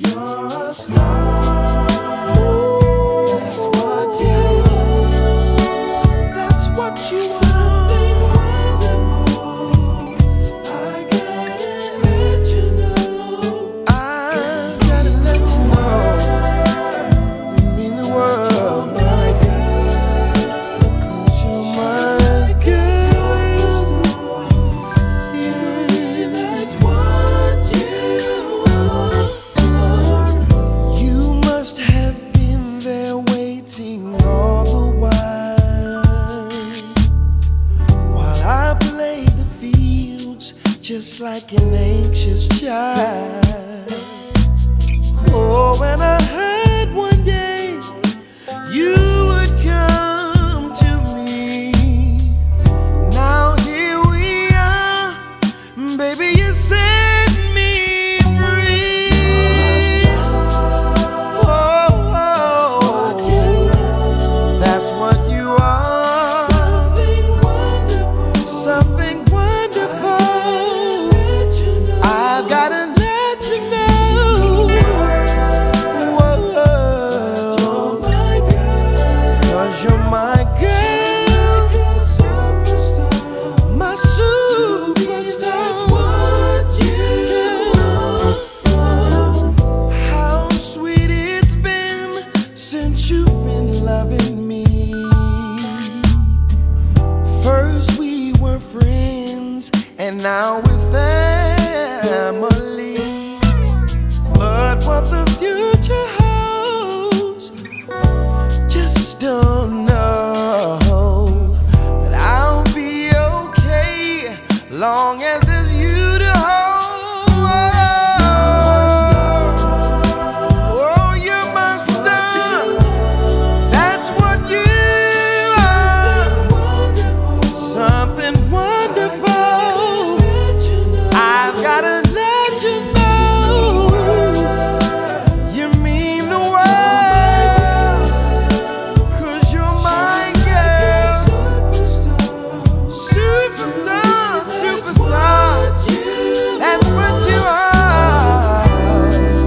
You're a star. That's what you are. That's what you are. Something wonderful. I gotta let you know. I gotta let you know. You mean the world. Just like an anxious child. Oh, and I heard one day you would come to me. Now here we are, baby, you set me free. Oh, that's what you are. Something wonderful. Something wonderful. I've gotta let you know. Whoa. You're my girl. 'Cause you're my girl. My superstar. That's what you are. How sweet it's been since you've been loving me. First we were friends, and now we're family. But what the future holds, just don't know. But I'll be okay, long as there's you to hold. Oh, you're my star. That's what you are. Something wonderful. I've gotta let you know. You mean the world. 'Cause you're my girl. Superstar, superstar. That's what you are.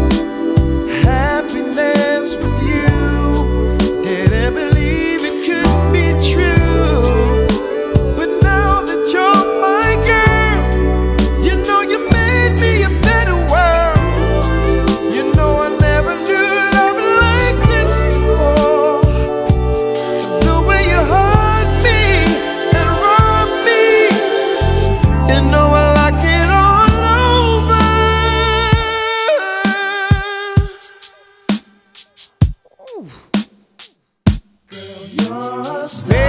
Happiness with you. Didn't believe it could be true. But now that you're my girl, you know you made me a better world. You know I never knew love like this before. The way you hug me and rub me, you know I like it all over. Girl, you're a star.